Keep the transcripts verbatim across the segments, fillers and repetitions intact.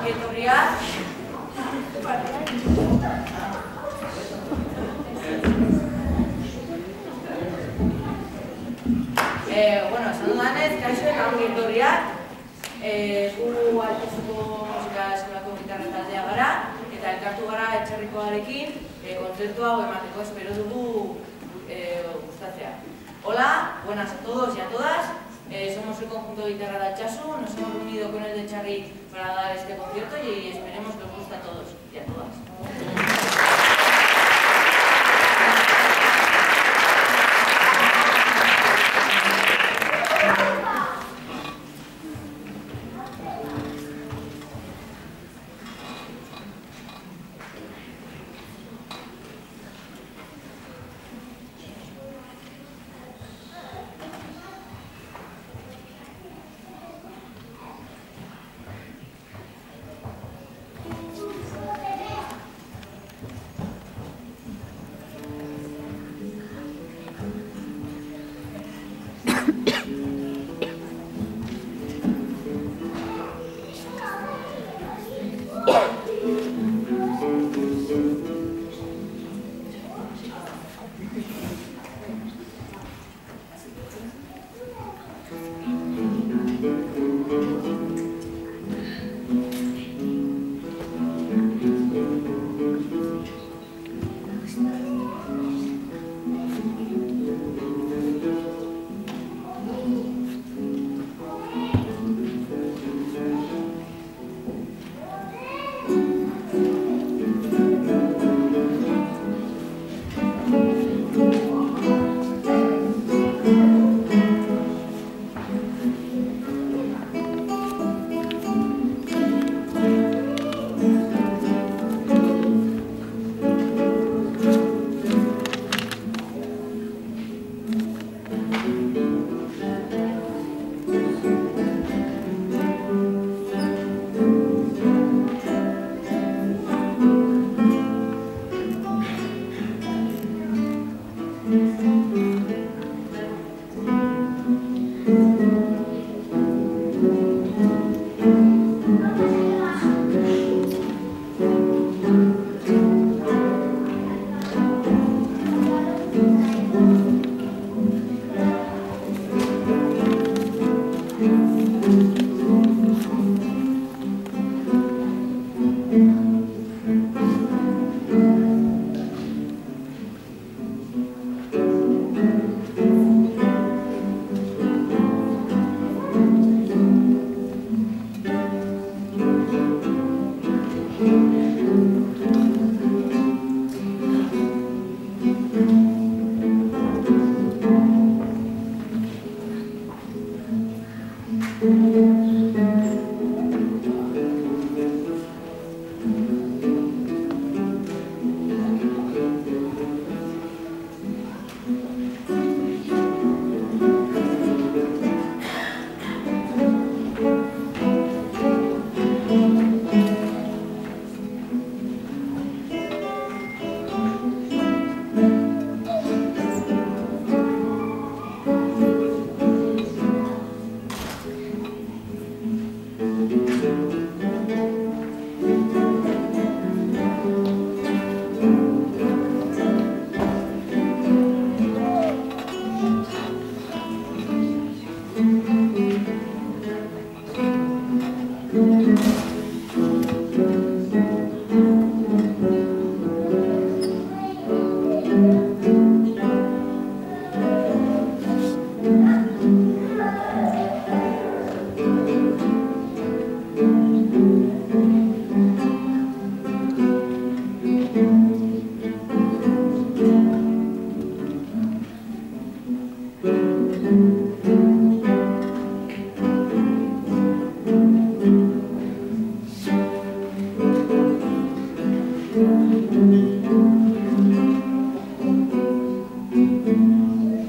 etorriak. Bueno, esan dudanez, kaixo eta ongi etorriak. Gu Altezuko musika eskolako gitarra taldea gara, eta elkartu gara Etxerrikoarekin kontzertu hau emateko espero dugu gustatzea. Hola, buenas a todos y a todas. Eh, somos el conjunto de guitarra de Altsasu, nos hemos reunido con el de Txarri para dar este concierto y esperemos que os guste a todos y a todas.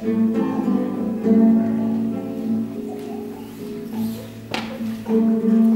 Thank you.